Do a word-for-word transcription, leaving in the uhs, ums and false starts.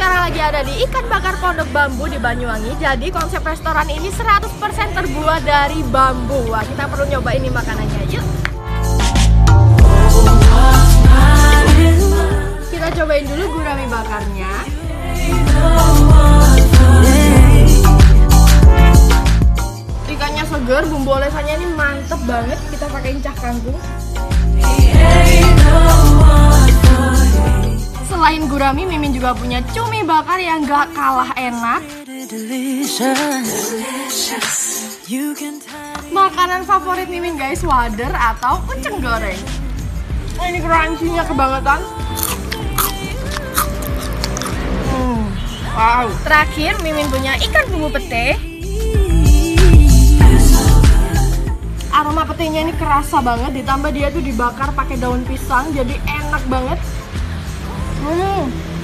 sekarang lagi ada di Ikan Bakar Pondok Bambu di Banyuwangi. Jadi konsep restoran ini seratus persen terbuat dari bambu. Wah, kita perlu nyoba ini makanannya. Yuk. Kita cobain dulu gurami bakarnya. Ikannya seger, bumbu olesannya ini mantep banget. Kita pakai cah kangkung. Selain gurami, Mimin juga punya cumi bakar yang gak kalah enak. Makanan favorit Mimin guys, wader atau uceng goreng. Oh, ini crunchy-nya kebangetan. Hmm, wow. Terakhir Mimin punya ikan bumbu pete. Aroma petenya ini kerasa banget, ditambah dia tuh dibakar pakai daun pisang, jadi enak banget. Hmm.